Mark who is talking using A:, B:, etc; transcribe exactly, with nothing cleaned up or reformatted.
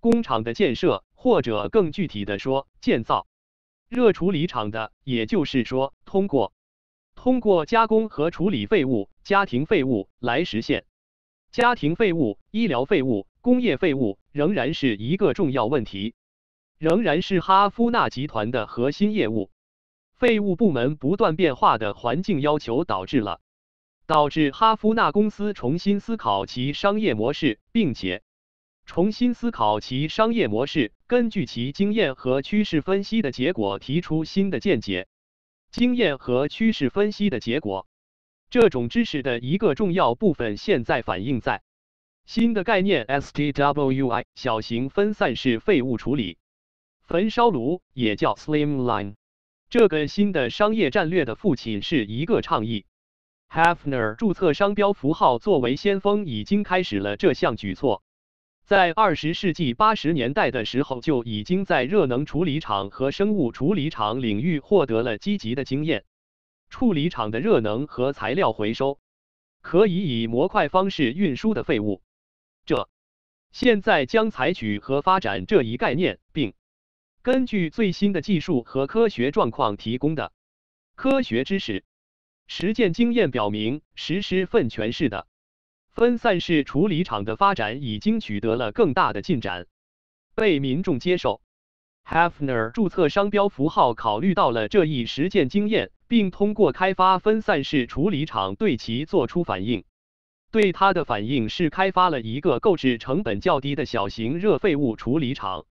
A: 工厂的建设，或者更具体的说，建造热处理厂的，也就是说，通过通过加工和处理废物、家庭废物来实现。家庭废物、医疗废物、工业废物仍然是一个重要问题，仍然是哈夫纳集团的核心业务。废物部门不断变化的环境要求导致了导致哈夫纳公司重新思考其商业模式，并且重新思考其商业模式，根据其经验和趋势分析的结果提出新的见解。经验和趋势分析的结果，这种知识的一个重要部分现在反映在新的概念 S T W I 小型分散式废物处理焚烧炉，也叫 Slimline。这个新的商业战略的父亲是一个倡议。Hafner 注册商标符号作为先锋，已经开始了这项举措。在二十世纪八十年代的时候，就已经在热能处理厂和生物处理厂领域获得了积极的经验。处理厂的热能和材料回收可以以模块方式运输的废物，这现在将采取和发展这一概念，并根据最新的技术和科学状况提供的科学知识、实践经验表明，实施分权式的分散式处理厂的发展已经取得了更大的进展，被民众接受。Hafner 注册商标符号考虑到了这一实践经验，并通过开发分散式处理厂对其做出反应。对它的反应是开发了一个购置成本较低的小型热废物处理厂。